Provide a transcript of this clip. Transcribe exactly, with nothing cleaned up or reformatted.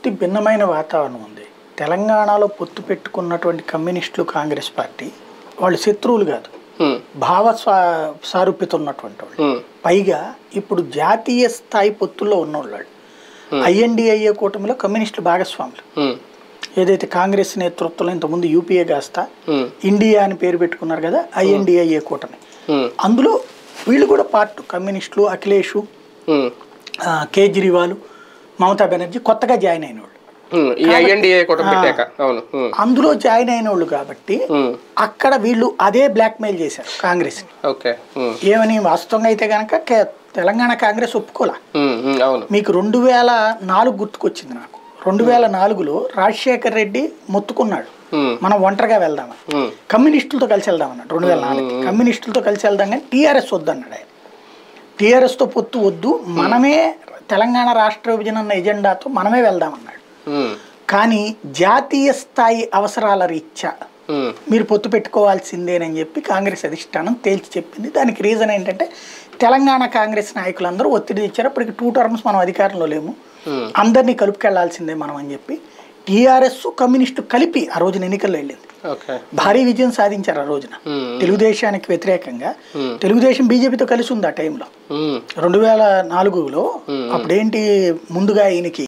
పూర్తి భిన్నమైన వాతావరణం ఉంది. తెలంగాణలో పొత్తు పెట్టుకున్నటువంటి కమ్యూనిస్టులు కాంగ్రెస్ పార్టీ వాళ్ళు శత్రువులు కాదు, భావ సారూప్యత ఉన్నటువంటి వాళ్ళు. పైగా ఇప్పుడు జాతీయ స్థాయి పొత్తుల్లో ఉన్నవాళ్ళు. ఐఎన్డిఐఏ కూటమిలో కమ్యూనిస్టులు భాగస్వాములు. ఏదైతే కాంగ్రెస్ నేతృత్వంలో ఇంతకుముందు యూపీఏ కాస్తా ఇండియా అని పేరు పెట్టుకున్నారు కదా, ఐఎన్డిఐఏ కూటమి. అందులో వీళ్ళు కూడా పార్ట్. కమ్యూనిస్టులు, అఖిలేష్, కేజ్రీవాల్, మమతా బెనర్జీ కొత్తగా జాయిన్ అయిన వాళ్ళు. అందులో జాయిన్ అయిన వాళ్ళు కాబట్టి అక్కడ వీళ్ళు అదే బ్లాక్ మెయిల్ చేశారు కాంగ్రెస్ ని. ఏమని వాస్తవంగా అయితే కనుక తెలంగాణ కాంగ్రెస్ ఒప్పుకోలే. మీకు రెండు వేల నాలుగు గుర్తుకొచ్చింది నాకు. రెండు వేల నాలుగులో రాజశేఖర్ రెడ్డి మొత్తుకున్నాడు మనం ఒంటరిగా వెళ్దామని, కమ్యూనిస్టులతో కలిసి వెళ్దామన్నాడు. రెండు వేల నాలుగు కమ్యూనిస్టులతో కలిసి వెళ్దాం కానీ టీఆర్ఎస్ వద్దన్నాడు ఆయన. టీఆర్ఎస్తో పొత్తు వద్దు, మనమే తెలంగాణ రాష్ట్ర విభజన అన్న ఎజెండాతో మనమే వెళ్దామన్నాడు. కానీ జాతీయ స్థాయి అవసరాల రీత్యా మీరు పొత్తు పెట్టుకోవాల్సిందేనని చెప్పి కాంగ్రెస్ అధిష్టానం తేల్చి చెప్పింది. దానికి రీజన్ ఏంటంటే తెలంగాణ కాంగ్రెస్ నాయకులందరూ ఒత్తిడి ఇచ్చారు. అప్పటికి టూ టర్మ్స్ మనం అధికారంలో లేము, అందరినీ కలుపుకెళ్లాల్సిందే మనం అని చెప్పి టీఆర్ఎస్ కమ్యూనిస్టు కలిపి ఆ రోజున ఎన్నికల్లో వెళ్ళింది. భారీ విజయం సాధించారు ఆ రోజున. తెలుగుదేశానికి వ్యతిరేకంగా తెలుగుదేశం బీజేపీతో కలిసి ఉంది ఆ టైంలో రెండు వేల నాలుగులో. అప్పుడేంటి ముందుగా ఈయనకి